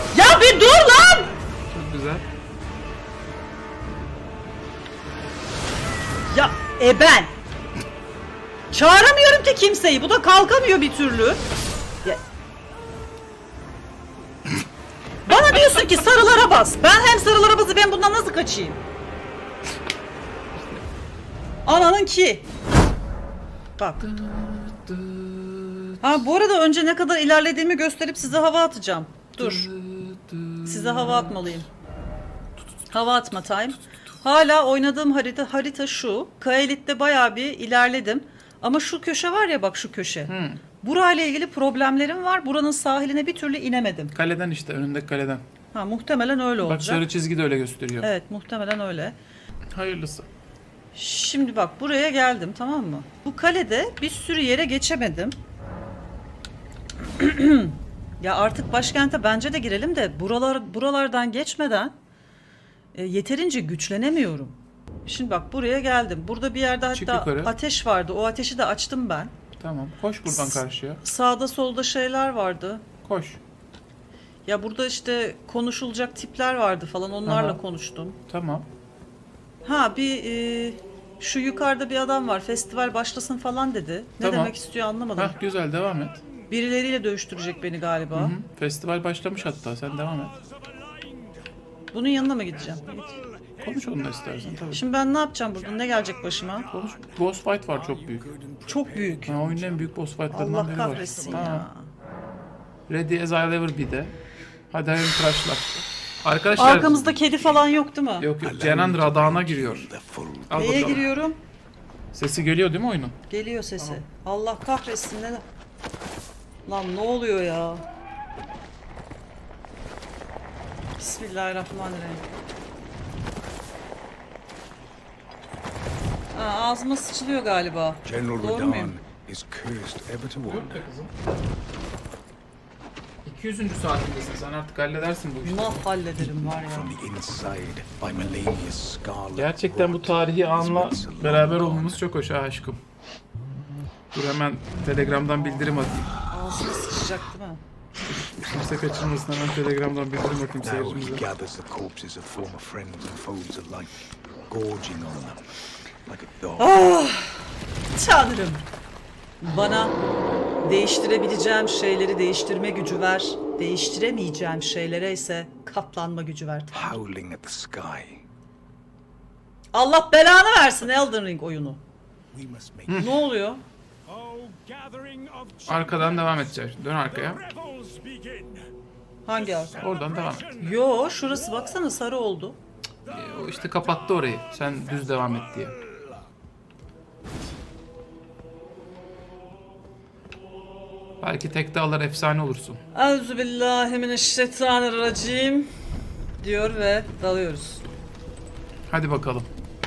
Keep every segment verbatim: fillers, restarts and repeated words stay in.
Ya bir dur lan! Çok güzel. Ya e ben çağıramıyorum ki kimseyi. Bu da kalkamıyor bir türlü. Ya. Bana diyorsun ki sarılara bas. Ben hem sarılara basıp ben bundan nasıl kaçayım? Ananın ki. Bak. Ha bu arada önce ne kadar ilerlediğimi gösterip size hava atacağım. Dur. Size hava atmalıyım. Hava atma time. Hala oynadığım harita harita şu. Kaelit'te bayağı bir ilerledim. Ama şu köşe var ya bak şu köşe. Hmm. Burayla ilgili problemlerim var. Buranın sahiline bir türlü inemedim. Kaleden işte önündeki kaleden. Ha muhtemelen öyle olacak. Bak sarı çizgi de öyle gösteriyor. Evet muhtemelen öyle. Hayırlısı. Şimdi bak buraya geldim tamam mı? Bu kalede bir sürü yere geçemedim. Ya artık başkente bence de girelim de buralar buralardan geçmeden e, yeterince güçlenemiyorum. Şimdi bak buraya geldim. Burada bir yerde hatta ateş vardı. O ateşi de açtım ben. Tamam. Koş buradan karşıya. Sağda solda şeyler vardı. Koş. Ya burada işte konuşulacak tipler vardı falan. Onlarla Aha. konuştum. Tamam. Ha bir e, şu yukarıda bir adam var. Festival başlasın falan dedi. Ne tamam. demek istiyor anlamadım. Hah, güzel devam et. Birileriyle dövüştürecek beni galiba. Hı hı. Festival başlamış hatta. Sen devam et. Bunun yanına mı gideceğim? Konuş onunla istersen tabii. Şimdi ben ne yapacağım burada? Ne gelecek başıma? Konuş. Boss fight var çok büyük. Çok büyük. Ha, oyunun en büyük boss fightlarından biri var. Allah kahretsin ya. Ready as I'll ever be de. Hadi hayırlı tıraşlar. Arkadaşlar. Arkamızda kedi falan yok değil mi? Yok yok. Cenan radağına giriyor. Al Neye bakalım. giriyorum? Sesi geliyor değil mi oyunun? Geliyor sesi. Tamam. Allah kahretsin ne? Lan ne oluyor ya? Bismillahirrahmanirrahim. Ha, ağzıma sıçılıyor galiba. General Doğru muyum? is cursed ever to wander. iki yüzüncü saatindesin sen artık halledersin bu işi. Nah hallederim var ya. Gerçekten bu tarihi anla beraber olmamız çok hoş ha aşkım. Dur hemen Telegram'dan bildirim atayım. Ağzına sıçacak değil mi? Kimse kaçırmasın hemen Telegram'dan bildirim atayım seyircimize. Ah, Tanrım. Bana değiştirebileceğim şeyleri değiştirme gücü ver. Değiştiremeyeceğim şeylere ise katlanma gücü ver. Allah belanı versin Elden Ring oyunu. Hı. Ne oluyor? Arkadan devam edeceğiz. Dön arkaya. Hangi arka? Oradan devam et. Yo şurası baksana sarı oldu. E, o işte kapattı orayı. Sen düz devam et diye. Belki tekte alır efsane olursun. Euzubillahimineşşeytanirracim diyor ve dalıyoruz. Hadi bakalım.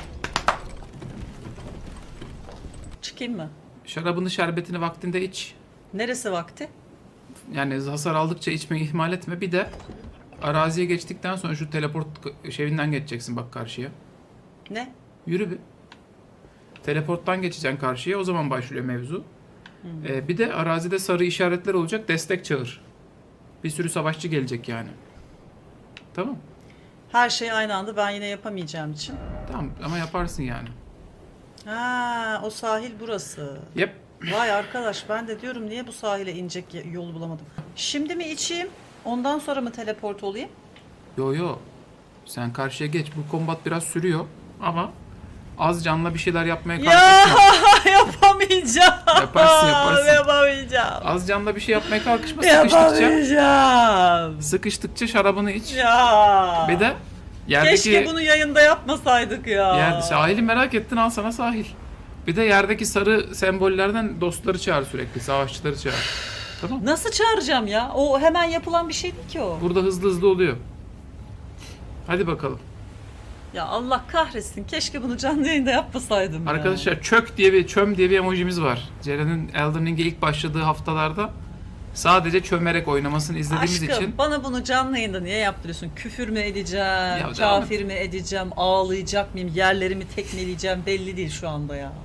Çıkayım mı? Şarabını şerbetini vaktinde iç. Neresi vakti? Yani hasar aldıkça içmeyi ihmal etme. Bir de araziye geçtikten sonra şu teleport şeyinden geçeceksin bak karşıya. Ne? Yürü bir. Teleporttan geçeceksin karşıya. O zaman başlıyor mevzu. Ee, bir de arazide sarı işaretler olacak. Destek çağır. Bir sürü savaşçı gelecek yani. Tamam. Her şey aynı anda ben yine yapamayacağım için. Tamam ama yaparsın yani. Ha, o sahil burası. Yep. Vay arkadaş ben de diyorum niye bu sahile inecek yolu bulamadım. Şimdi mi içeyim? Ondan sonra mı teleport olayım? Yo yo. Sen karşıya geç. Bu kombat biraz sürüyor ama az canla bir şeyler yapmaya kalkışma. Ya yapamayacağım. Yaparsın yaparsın. Yapamayacağım. Az canla bir şey yapmaya kalkışma. Sıkıştıkça. Yapamayacağım. Sıkıştıkça şarabını iç. Ya. Bir de yerdeki... Keşke bunu yayında yapmasaydık ya. Yer, sahili merak ettin al sana sahil. Bir de yerdeki sarı sembollerden dostları çağır sürekli. Savaşçıları çağır. Tamam. Nasıl çağıracağım ya? O hemen yapılan bir şey değil ki o. Burada hızlı hızlı oluyor. Hadi bakalım. Ya Allah kahretsin. Keşke bunu canlı yayında yapmasaydım. Arkadaşlar ya. çök diye bir çöm diye bir emojimiz var. Ceren'in Elden Ring'e ilk başladığı haftalarda sadece çömerek oynamasını izlediğimiz Aşkım, için. Bana bunu canlı yayında niye yaptırıyorsun? Küfür mü edeceğim? Ya, kafir mi edeceğim? Ağlayacak mıyım? Yerlerimi tekmeleyeceğim? Belli değil şu anda ya.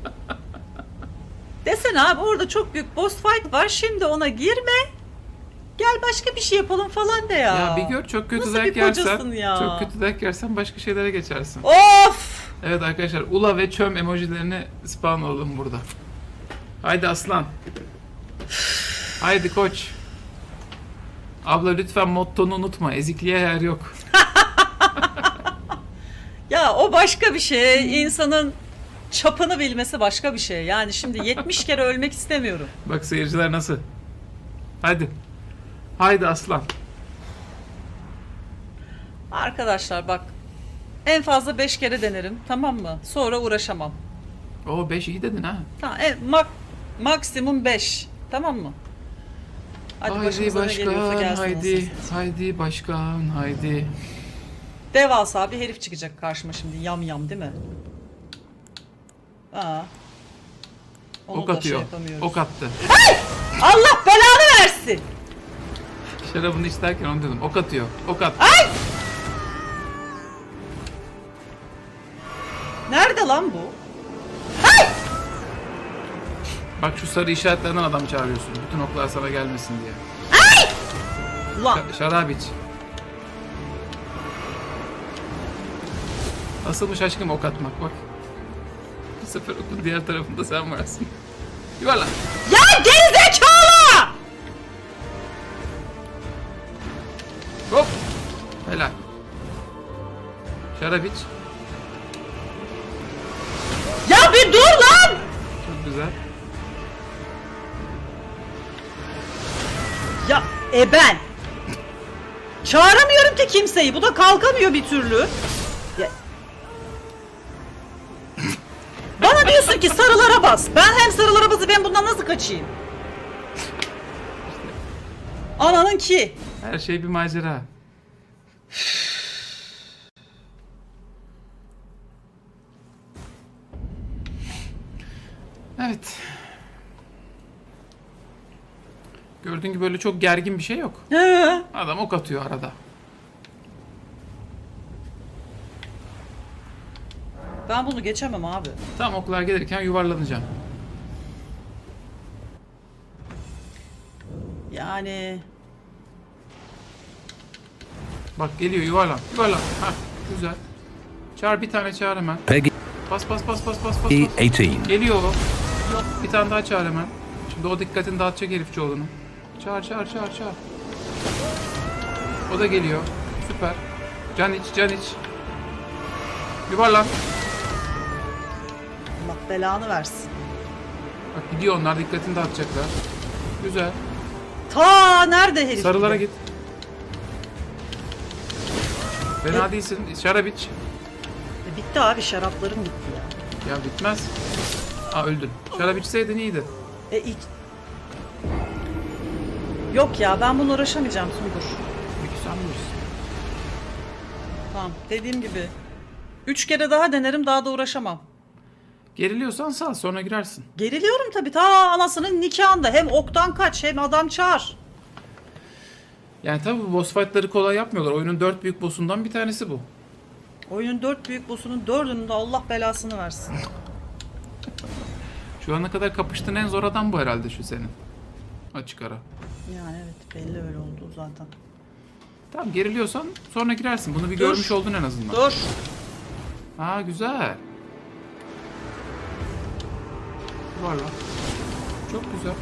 Desene abi orada çok büyük boss fight var. Şimdi ona girme. Gel başka bir şey yapalım falan de ya. Ya bir gör, çok kötü Nasıl dayak bir kocasın yersen, ya? çok kötü dayak yersen başka şeylere geçersin. Of! Evet arkadaşlar, ula ve çöm emojilerini spawn olalım burada. Haydi aslan. Haydi koç. Abla lütfen mottonu unutma. Ezikliğe yer yok. Ya o başka bir şey. İnsanın çapını bilmesi başka bir şey. Yani şimdi yetmiş kere ölmek istemiyorum. Bak seyirciler nasıl? Hadi. Haydi aslan. Arkadaşlar bak. En fazla beş kere denerim. Tamam mı? Sonra uğraşamam. O beş iyi dedin ha. Tamam. En, mak, maksimum beş. Tamam mı? Hadi Haydi başımıza ne geliyorsa başkan, gelsin haydi. nasıl. Haydi başkan, haydi. Devasa bir herif çıkacak karşıma şimdi. Yam yam değil mi? Aa. Onu Ok da atıyor. şey yapamıyoruz. Ok attı. Allah belanı versin. Şarabını isterken onu dedim. Ok atıyor. Ok attı. Ay! Nerede lan bu? Bak şu sarı işaretlerden adam çağırıyorsun. Bütün oklar sana gelmesin diye. Ulan. Ş- şarap iç. Nasılmış aşkım ok atmak bak. Bu sefer okun diğer tarafında sen varsın. Yuvarlan. Ya gerizekalı! Hop. Helal. Şarap iç. Ya bir dur lan! Çok güzel. Ya e ben. Çağıramıyorum ki kimseyi. Bu da kalkamıyor bir türlü. Ya. Bana diyorsun ki sarılara bas. Ben hem sarılara basıp ben bundan nasıl kaçayım? Ananın ki. Her şey bir macera. Evet. Gördüğün gibi böyle çok gergin bir şey yok. He. Adam ok atıyor arada. Ben bunu geçemem abi. Tam oklar gelirken yuvarlanacağım. Yani Bak geliyor yuvarlan. Yuvarlan. Hah güzel. Çağır bir tane çağır hemen. Peggy Bas bas bas bas bas bas. E bas. eighteen. Geliyor o. Bir tane daha çağır hemen. Şimdi o dikkatini dağıtacak herif çoğulunu. Çağır çağır çağır çağır. O da geliyor. Süper. Can iç can iç. Yuvarlan. Allah belanı versin. Bak gidiyor onlar, dikkatini dağıtacaklar. Güzel. Ta nerede herif? Sarılara bir de? git. Fena değilsin. Şarap iç. E, bitti abi, şaraplarım bitti ya. Ya bitmez. Aa öldün. Şarap içseydin iyiydi. E ilk... Yok ya, ben bununla uğraşamayacağım Sungur. Peki sen bilirsin. Tamam, dediğim gibi. Üç kere daha denerim, daha da uğraşamam. Geriliyorsan sal, sonra girersin. Geriliyorum tabii, ta anasının nikahında. Hem oktan kaç, hem adam çağır. Yani tabii bu boss fight'ları kolay yapmıyorlar. Oyunun dört büyük boss'undan bir tanesi bu. Oyunun dört büyük boss'unun dördünün de Allah belasını versin. Şu ana kadar kapıştığın en zor adam bu herhalde şu senin. Açık ara. Yani evet, belli öyle oldu zaten. Tamam, geriliyorsan sonra girersin. Bunu bir Dur. görmüş oldun en azından. Dur. Ha güzel. Var lan. Çok güzel.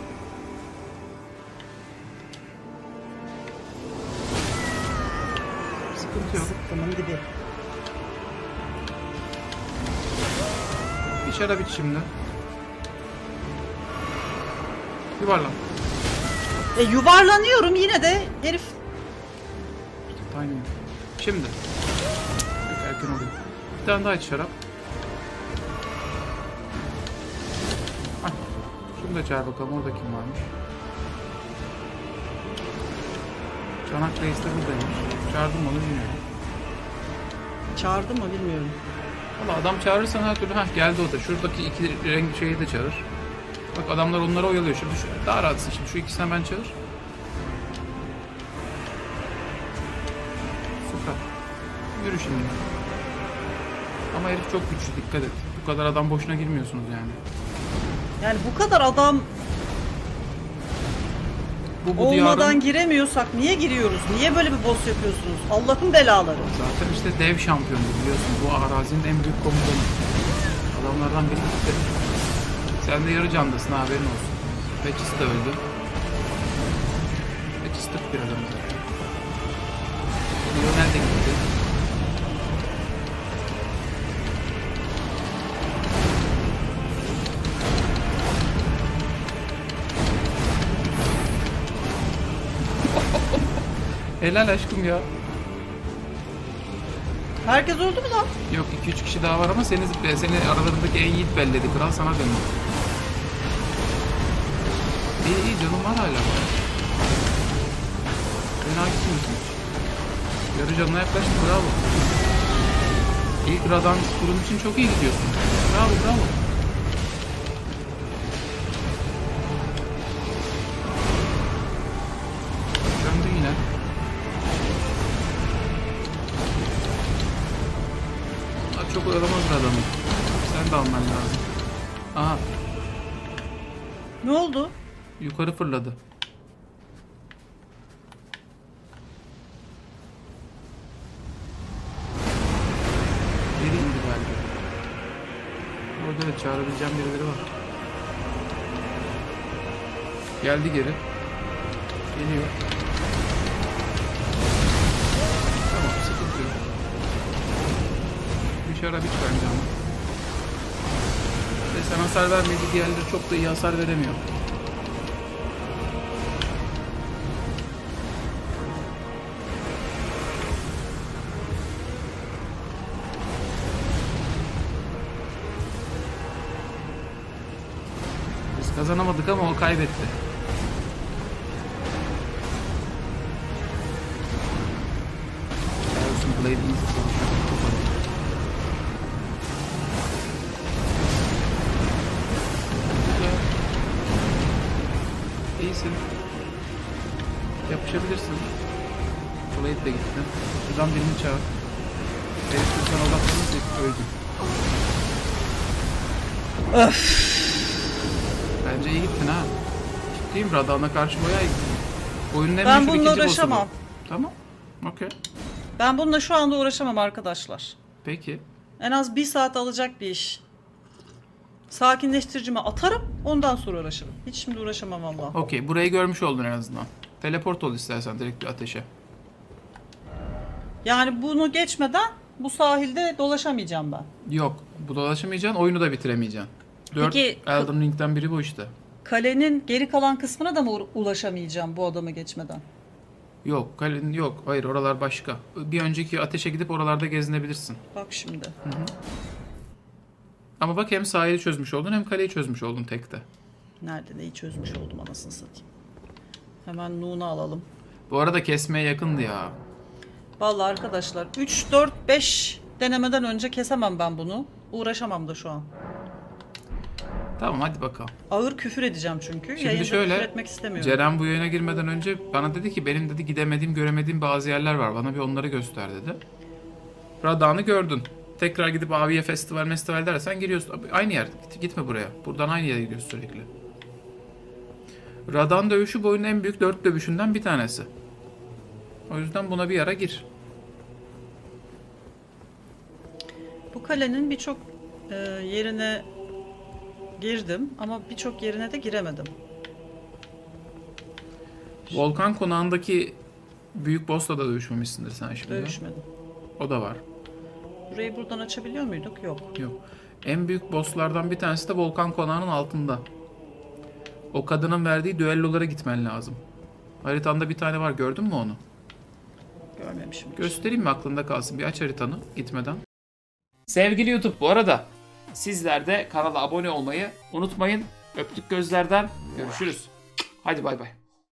Sıkıntı yok. Sıkkımın dibi. Bir şarap iç şimdi. Yuvarlan. E yuvarlanıyorum yine de herif. Aynen. Şimdi. Çok erken oluyor. Bir tane daha iç şarap. Hah. Şunu da çağır bakalım. Orada kim varmış? Çanak Reis de buradaymış. Çağırdım onu bilmiyorum. Çağırdım mı bilmiyorum. Valla adam çağırırsan her türlü hah geldi o da. Şuradaki iki renk şeyi de çağır. Bak adamlar onları oyalıyor. Şimdi şu, daha rahatsın şimdi. Şu ikisini ben çağır. Süper. Yürü şimdi. Ama herif çok güçlü, dikkat et. Bu kadar adam boşuna girmiyorsunuz yani. Yani bu kadar adam bu, bu Olmadan diyarın... giremiyorsak niye giriyoruz? Niye böyle bir boss yapıyorsunuz? Allah'ın belaları. Zaten işte dev şampiyonu biliyorsun. Bu arazinin en büyük komutanı. Adamlardan biri gitti. Sen de yarı candasın, haberin olsun. Beçis de öldü. Beçis tık bir adam zaten. Lionel de gitti. Helal aşkım ya. Herkes öldü mü lan? Yok, iki üç kişi daha var ama seni, seni aralarındaki en yiğit belledi. Kral sana döndü. İyi iyi, canım var hala. Fena gitmiyorsun hiç. Yarı canına yaklaştın, bravo. İlk radan kurun için çok iyi gidiyorsun. Bravo bravo. Döndü yine. Aa, çok oyalamaz adamı. Sen de alman lazım. Aha, Ne oldu? yukarı fırladı. Geri indi galiba. Orada da çağırabileceğim birileri var. Geldi geri. Geliyor. Tamam, sıkıntı yok. Bir şarap hiç bence ama. Ve sen hasar vermedi, diğerleri çok da iyi hasar veremiyor. Biz kazanamadık ama o kaybetti. Olsun, Blade easy sonuçta. İyisin. Yapışabilirsin. Blade de gitti. Buradan birini çağır. Herif sen odaklanınca öldün. Öf. Bence iyi gittin ha. Ciddiyim, Radan'a karşı bayağı iyi gittin. Oyunun en Ben meşhur bununla ikinci boss'u bu. uğraşamam. Tamam. Okey. Ben bununla şu anda uğraşamam arkadaşlar. Peki. En az bir saat alacak bir iş. Sakinleştiricimi atarım, ondan sonra uğraşırım. Hiç şimdi uğraşamam valla. Okey. Burayı görmüş oldun en azından. Teleport ol istersen direkt bir ateşe. Yani bunu geçmeden bu sahilde dolaşamayacağım ben. Yok. Bu dolaşamayacaksın. Oyunu da bitiremeyeceksin. Dört Peki, Elden Ring'den biri bu işte. Kalenin geri kalan kısmına da mı u- ulaşamayacağım bu adamı geçmeden? Yok. Kalenin yok. Hayır, oralar başka. Bir önceki ateşe gidip oralarda gezinebilirsin. Bak şimdi. Ama bak, hem sahili çözmüş oldun hem kaleyi çözmüş oldun tekte. Nerede neyi çözmüş oldum anasını satayım. Hemen Nuğunu alalım. Bu arada kesmeye yakındı ya. Vallahi arkadaşlar üç, dört, beş denemeden önce kesemem ben bunu. Uğraşamam da şu an. Tamam, hadi bakalım. Ağır küfür edeceğim çünkü. Şimdi Yayında şöyle, küfür etmek istemiyorum. Ceren bu yayına girmeden önce bana dedi ki benim dedi gidemediğim, göremediğim bazı yerler var. Bana bir onları göster dedi. Radan'ı gördün. Tekrar gidip Aviye festival festival dersen giriyorsun. Aynı yer. Git, gitme buraya. Buradan aynı yere gidiyorsun sürekli. Radan dövüşü bu oyunun en büyük dört dövüşünden bir tanesi. O yüzden buna bir ara gir. Bu kalenin birçok e, yerine girdim ama birçok yerine de giremedim. Volkan konağındaki büyük boss'la da dövüşmemişsindir sen şimdi. Dövüşmedim. O da var. Burayı buradan açabiliyor muyduk? Yok. Yok. En büyük bosslardan bir tanesi de Volkan konağının altında. O kadının verdiği düellolara gitmen lazım. Haritanda bir tane var, gördün mü onu? Görmemişim. Göstereyim mi, aklında kalsın, bir aç haritanı gitmeden. Sevgili YouTube, bu arada sizler de kanala abone olmayı unutmayın. Öptük gözlerden, görüşürüz. Hadi bay bay.